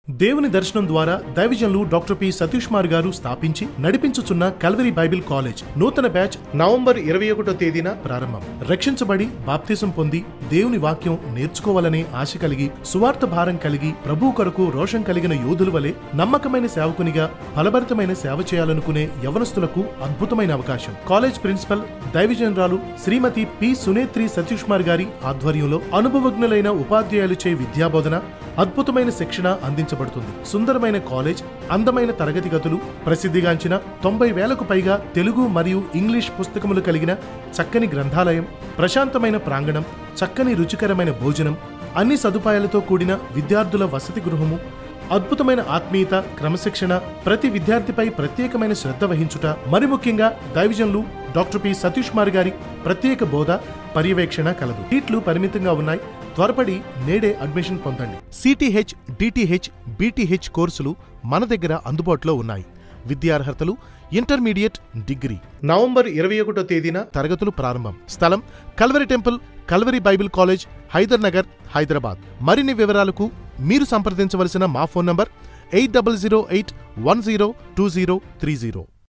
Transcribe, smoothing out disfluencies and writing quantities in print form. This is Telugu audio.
దేవుని దర్శనం ద్వారా దైవజనులు డాక్టర్ సతీష్ కుమార్ గారు స్థాపించి నడిపించుచున్న కల్వరీ బైబిల్ కాలేజ్ నూతన బ్యాచ్ నవంబర్ 21వ తేదీన ప్రారంభం. రక్షించబడి బాప్తిసం పొంది దేవుని వాక్యం నేర్చుకోవాలనే ఆశ కలిగి సువార్త భారం కలిగి ప్రభు కొరకు రోషం కలిగిన యోధుల వలె నమ్మకమైన సేవకునిగా ఫలభరితమైన సేవ చేయాలనుకునే యవనస్తులకు అద్భుతమైన అవకాశం. కాలేజ్ ప్రిన్సిపల్ దైవజనురాలు శ్రీమతి పి. సునేత్రి సతీష్ కుమార్ గారి ఆధ్వర్యంలో అనుభవజ్ఞులైన ఉపాధ్యాయులచే విద్యాబోధన, అద్భుతమైన శిక్షణ అందించబడుతుంది. సుందరమైన కాలేజ్, అందమైన తరగతి గదులు, ప్రసిద్ధిగాంచిన 90,000కు పైగా తెలుగు మరియు ఇంగ్లీష్ పుస్తకములు కలిగిన చక్కని గ్రంథాలయం, ప్రశాంతమైన ప్రాంగణం, చక్కని రుచికరమైన భోజనం, అన్ని సదుపాయాలతో కూడిన విద్యార్థుల వసతి గృహము, అద్భుతమైన ఆత్మీయత, క్రమశిక్షణ, ప్రతి విద్యార్థిపై ప్రత్యేకమైన శ్రద్ధ వహించుట, మరి ముఖ్యంగా దైవజనులు డాక్టర్ సతీష్ కుమార్ గారి ప్రత్యేక బోధ, పర్యవేక్షణ కలదు. సీట్లు పరిమితంగా ఉన్నాయి. త్వరపడి నేడే అడ్మిషన్ పొందండి. సిటిహెచ్, డిటిహెచ్, బిటిహెచ్ కోర్సులు మన దగ్గర అందుబాటులో ఉన్నాయి. విద్యార్హతలు ఇంటర్మీడియట్, డిగ్రీ. నవంబర్ 21వ తేదీన తరగతులు ప్రారంభం. స్థలం Calvary temple, Calvary Bible college, Hyder Nagar, Hyderabad. మరిన్ని వివరాలకు మీరు సంప్రదించవలసిన మా ఫోన్ నంబర్ 8008102030.